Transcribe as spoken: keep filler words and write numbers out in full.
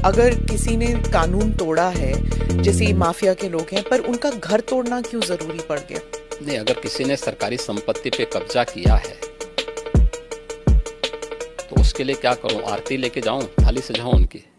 अगर किसी ने कानून तोड़ा है, जैसे ये माफिया के लोग हैं, पर उनका घर तोड़ना क्यों जरूरी पड़ गया? नहीं, अगर किसी ने सरकारी संपत्ति पे कब्जा किया है तो उसके लिए क्या करूं? आरती लेके जाऊं, थाली सजाऊं उनकी?